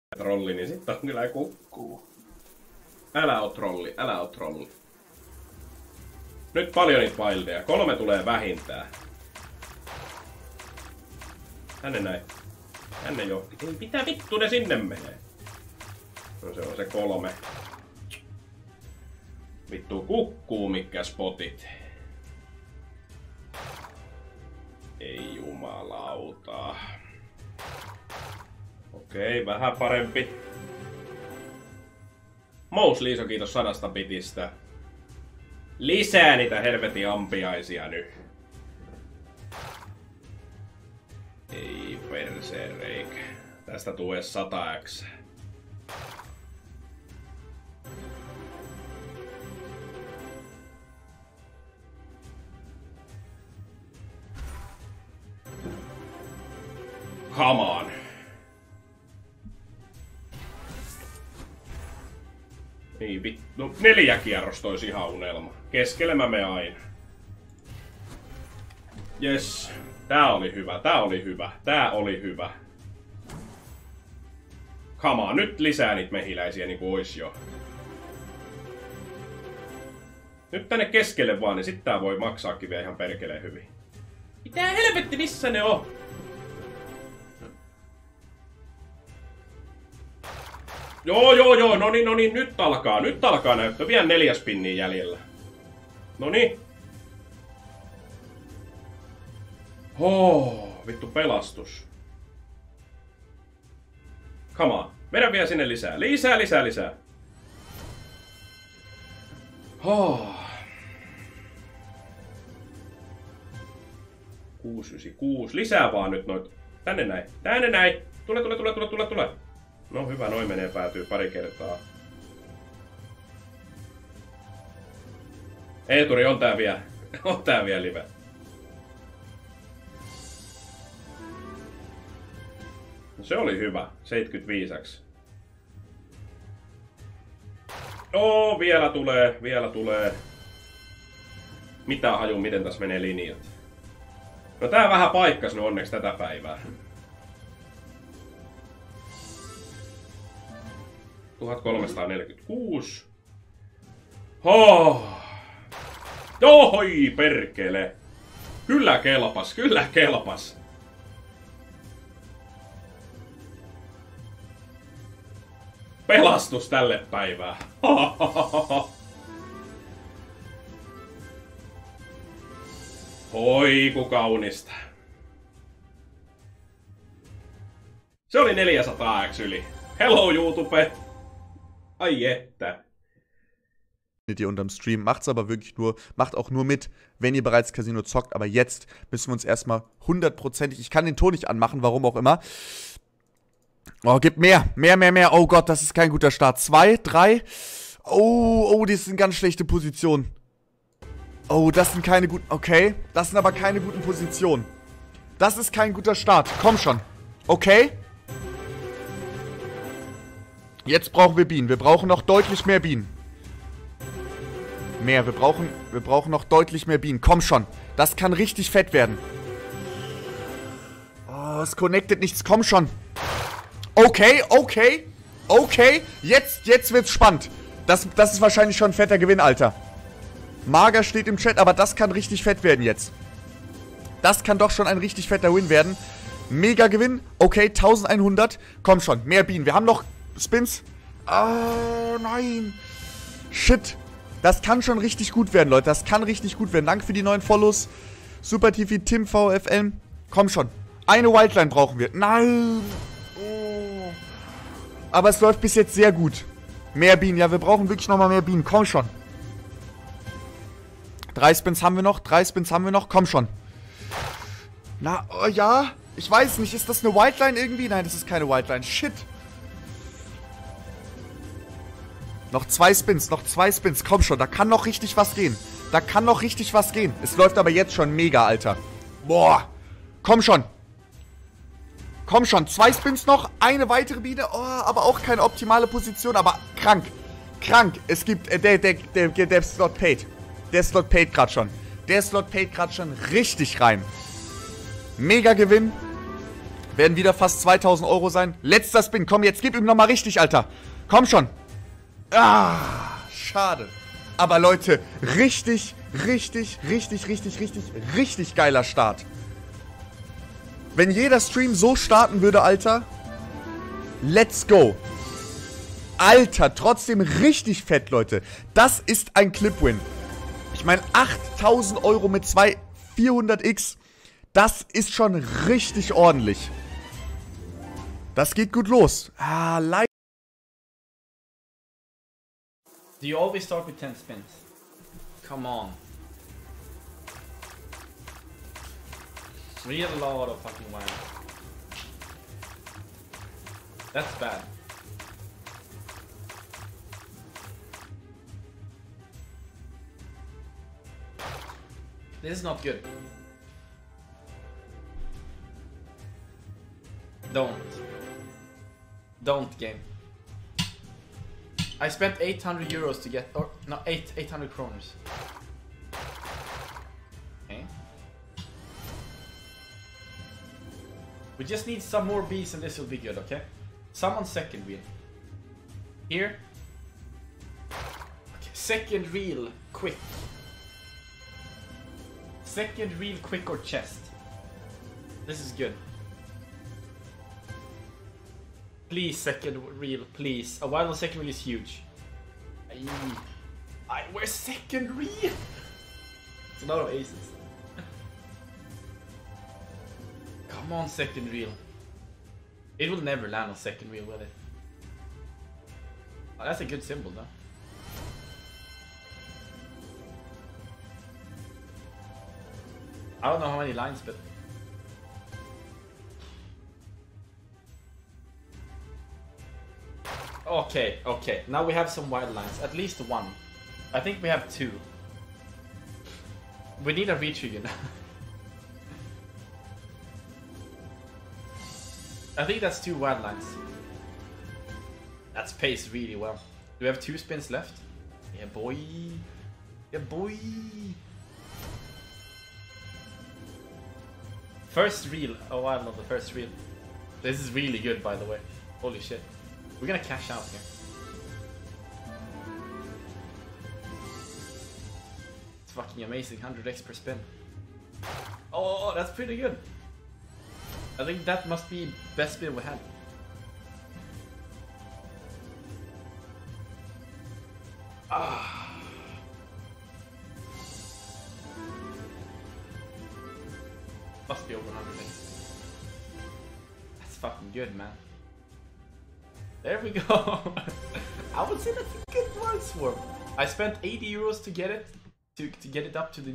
trolli, niin sitten on kyllä kukkuu. Älä oo trolli, älä oo trolli. Nyt paljon niitä wildeja. 3 tulee vähintään. Tänne näin. Tänne johti. Ei, mitä vittu ne sinne menee? No se on se 3. Vittu kukkuu mitkä spotit. Ei jumalauta. Okei, vähän parempi. Mous Liiso, kiitos 100 bitistä. Lisää niitä helvetin ampiaisia nyt. Ei perseen reikä. Tästä tulee 100x. Come on. Ei vittu. No 4 kierrosta olisi ihan unelma. Keskelemä me aina. Jes. Tää oli hyvä, tää oli hyvä, tää oli hyvä. Come on, nyt lisää niitä mehiläisiä niinku ois jo. Nyt tänne keskelle vaan, niin sit tää voi maksaakin vielä ihan perkeleen hyvin. Mitä helvetti, missä ne on? Joo, no niin, nyt alkaa näyttää. Vielä 4 spinniä jäljellä. Noniin. Vittu pelastus. Come on. Vedä vielä sinne lisää. Lisää. 696. Lisää vaan nyt noit. Tänne näin. Tule. No hyvä, noin menee päätyy pari kertaa. Eeturi, on tää vielä live. No, se oli hyvä, 75x. Vielä tulee. Mitä haju, miten tässä menee linjat. No tää vähän paikkas nyt onneksi tätä päivää. 1346. Oi perkele. Kyllä kelpas. Pelastus tälle päivään. Oi ku kaunista. Se oli 400x yli. Hello YouTube. Ai että. Ihr unterm Stream, macht's aber wirklich nur, macht auch nur mit, wenn ihr bereits Casino zockt, aber jetzt müssen wir uns erstmal 100%, ich kann den Ton nicht anmachen, warum auch immer. Oh, gib mehr, oh Gott, das ist kein guter Start. 2, 3, oh, das sind ganz schlechte Positionen. Oh, das sind keine guten, okay, das sind aber keine guten Positionen. Das ist kein guter Start, komm schon, okay. Jetzt brauchen wir Bienen. Wir brauchen noch deutlich mehr Bienen. Wir brauchen noch deutlich mehr Bienen. Komm schon. Das kann richtig fett werden. Oh, es connectet nichts. Komm schon. Okay. Jetzt wird's spannend. Das ist wahrscheinlich schon ein fetter Gewinn, Alter. Mager steht im Chat, aber das kann richtig fett werden jetzt. Das kann doch schon ein richtig fetter Win werden. Mega Gewinn. Okay, 1100. Komm schon. Mehr Bienen. Wir haben noch Spins. Oh, nein. Shit. Das kann schon richtig gut werden, Leute. Das kann richtig gut werden. Danke für die neuen Follows. Super TV, Tim VFL. Komm schon. Eine Wildline brauchen wir. Nein. Oh. Aber es läuft bis jetzt sehr gut. Mehr Bienen. Ja, wir brauchen wirklich nochmal mehr Bienen. Komm schon. 3 Spins haben wir noch. Komm schon. Na, oh ja. Ich weiß nicht. Ist das eine Wildline irgendwie? Nein, das ist keine Wildline. Shit. Noch 2 Spins. Komm schon, da kann noch richtig was gehen. Es läuft aber jetzt schon mega, Alter. Boah. Komm schon. 2 Spins noch. Eine weitere Biene. Oh, aber auch keine optimale Position. Aber krank. Es gibt, der Slot paid. Der Slot paid gerade schon. richtig rein. Mega Gewinn. Werden wieder fast 2000 Euro sein. Letzter Spin. Komm, jetzt gib ihm nochmal richtig, Alter. Komm schon. Ah, schade. Aber Leute, richtig geiler Start. Wenn jeder Stream so starten würde, Alter. Let's go. Alter, trotzdem richtig fett, Leute. Das ist ein Clip-Win. Ich meine, 8000 Euro mit 2 400x. Das ist schon richtig ordentlich. Das geht gut los. Ah, leider. Do you always start with 10 spins? Come on. Real lot of fucking wine. That's bad. This is not good. Don't game. I spent 800 euros to get, or no, 800 kroners. Okay. We just need some more bees and this will be good, okay? Some on second wheel. Here. Okay, second reel, quick. Second reel, quick or chest. This is good. Please, second reel, please. A wild on second reel is huge. Where's second reel? It's a lot of aces. Come on, second reel. It will never land on second reel, will it? Oh, that's a good symbol, though. I don't know how many lines, but... Okay, okay. Now we have some wild lines. At least one. I think we have two. We need a retrigger now. I think that's two wild lines. That's paced really well. Do we have 2 spins left? Yeah, boy. Yeah, boy. First reel. Oh, I love the first reel. This is really good, by the way. Holy shit. We're gonna cash out here. It's fucking amazing. 100x per spin. Oh, that's pretty good. I think that must be best spin we had. Ah. Must be over 100x. That's fucking good, man. There we go. I would say that's a good Wild Swarm. I spent 80 euros to get it, to get it up to the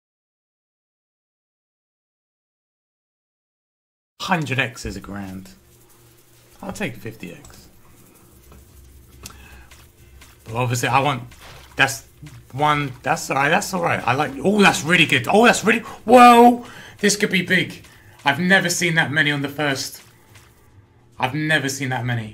100x is a grand. I'll take 50x. But obviously, I want. That's one. That's alright. That's alright. I like. Oh, that's really good. Oh, that's really. Whoa! This could be big. I've never seen that many on the first. I've never seen that many.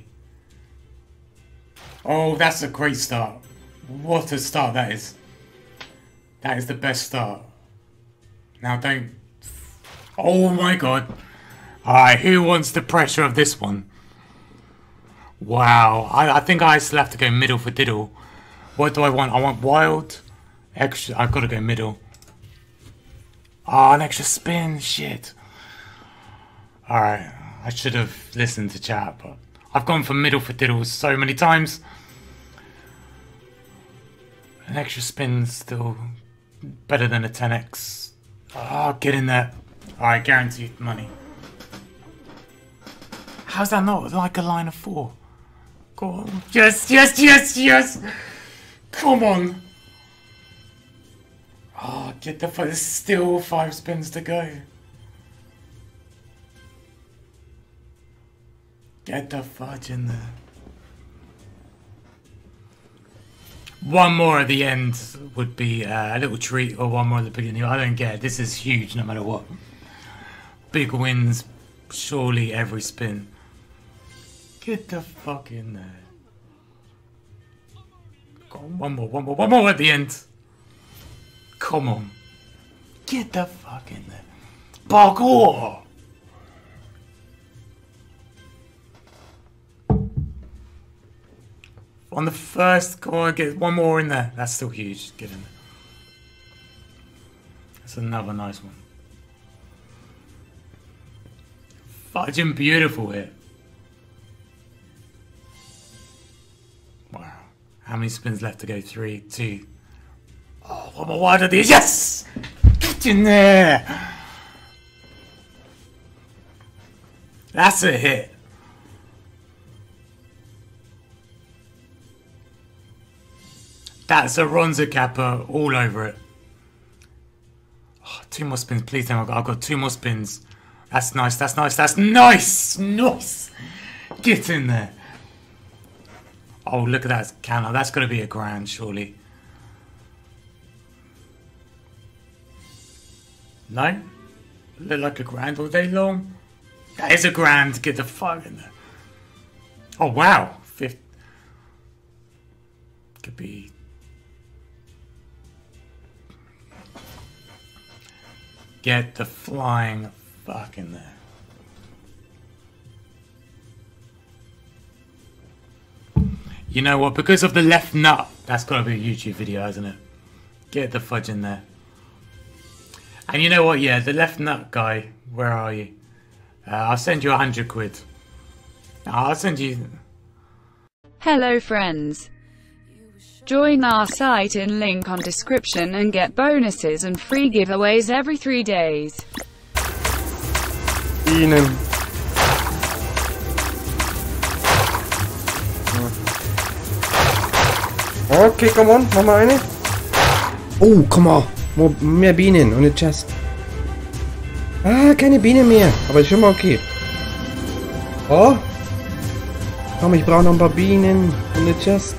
Oh, that's a great start. What a start that is. That is the best start. Now don't... Oh my god. Alright, who wants the pressure of this one? Wow. I think I still have to go middle for diddle. What do I want? I want wild. Extra. I've got to go middle. Oh, an extra spin. Shit. Alright. I should have listened to chat, but... I've gone for middle for diddle so many times. An extra spin's still better than a 10x. Oh, get in there. Alright, guaranteed money. How's that not like a line of 4? Go on. Yes, yes, yes, yes! Come on! Oh, get the fuck. There's still 5 spins to go. Get the fudge in there. One more at the end would be a little treat, or one more at the beginning. I don't care. This is huge no matter what. Big wins, surely every spin. Get the fuck in there. Go on, one more at the end. Come on. Get the fuck in there. Parkour! On the first, come on, get one more in there. That's still huge. Get in there. That's another nice one. Fudging beautiful hit. Wow. How many spins left to go? 3, 2. Oh, one more wide of these. Yes! Get in there! That's a hit. That's a Ronza Kappa all over it. Oh, 2 more spins, please. I've got 2 more spins. That's nice, that's nice, that's nice! Nice! Get in there. Oh, look at that counter. That's got to be a grand, surely. No? Look like a grand all day long? That is a grand. Get the fuck in there. Oh, wow. 5th. Could be... Get the flying fuck in there. You know what? Because of the left nut, that's got to be a YouTube video, hasn't it? Get the fudge in there. And you know what? Yeah, the left nut guy. Where are you? I'll send you 100 quid. I'll send you... Hello friends. Join our site in link on description and get bonuses and free giveaways every 3 days. Ihnen. Okay, come on, mach mal eine. Oh, komm mal. Mehr Bienen und eine Chest. Ah, keine Bienen mehr. Aber ist schon mal okay. Oh. Komm, ich brauche noch ein paar Bienen und eine Chest.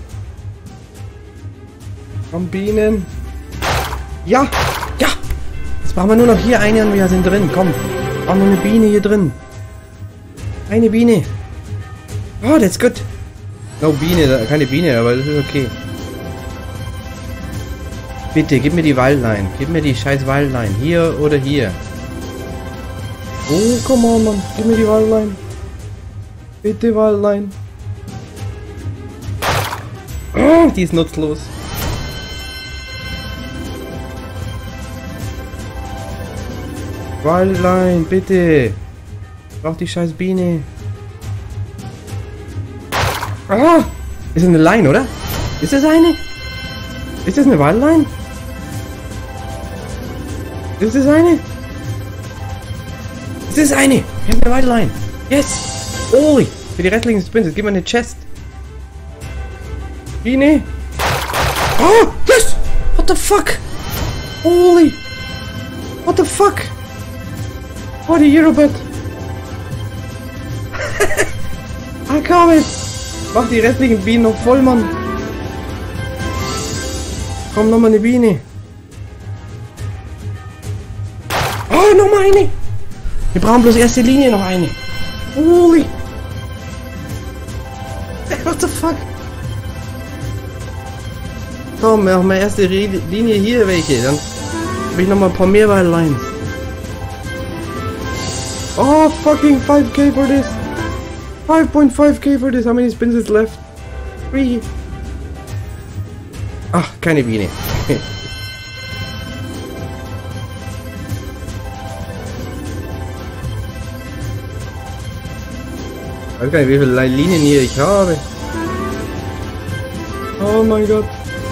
Komm, Bienen. Ja, ja. Jetzt brauchen wir nur noch hier eine und wir sind drin. Komm, brauchen noch eine Biene hier drin. Eine Biene. Oh, that's good. No Biene, keine Biene, aber das ist okay. Bitte, gib mir die Wildline. Gib mir die scheiß Wildline. Hier oder hier. Oh, come on, Mann. Gib mir die Wildline. Bitte Wildline. Oh, die ist nutzlos. Wildline, bitte. Ich brauch die scheiß Biene. Ah! Ist das eine Line, oder? Ist das eine? Ist das eine Wildline? Ist das eine? Ist das eine? Wir haben eine Wildline. Yes! Holy! Für die restlichen Spins. Jetzt gib mir eine Chest. Biene. Oh! Yes! What the fuck? Holy! What the fuck? What a Eurobet! I come it! Mach die restlichen Bienen noch voll, Mann! Komm, nochmal eine Biene! Oh, nochmal eine! Wir brauchen bloß erste Linie noch eine! Holy! What the fuck? Komm, mach mal erste Linie hier welche, dann habe ich nochmal ein paar mehr Wildlines. Oh, fucking 5k for this! 5.5k for this. How many spins is left? 3. Ach, keine Biene. Ich weiß gar nicht, wie viele Linien hier ich habe. Oh mein Gott.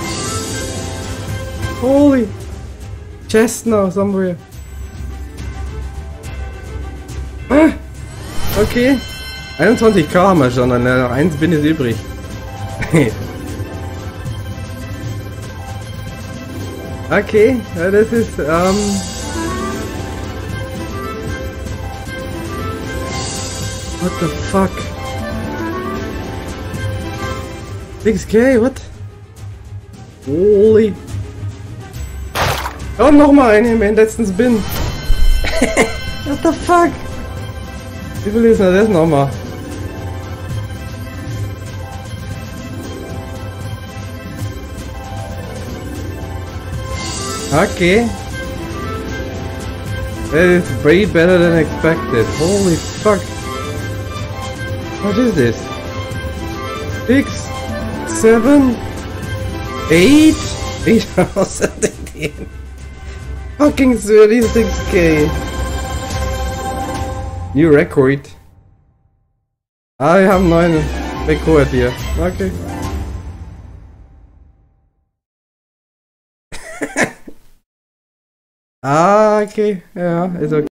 Holy. Chest now somewhere. Ah, okay. 21k haben wir schon, und noch 1 Spin ist übrig. Okay, ja, das ist, what the fuck? 6k, what? Holy. Und nochmal eine im letzten Spin. What the fuck? Wie viel ist denn das nochmal? Okay. That is way better than expected. Holy fuck. What is this? 6, 7, 8, 8,10. Fucking 36k. New record. Ah, wir haben einen neuen Rekord hier. Okay. Ah, okay. Ja, ist okay.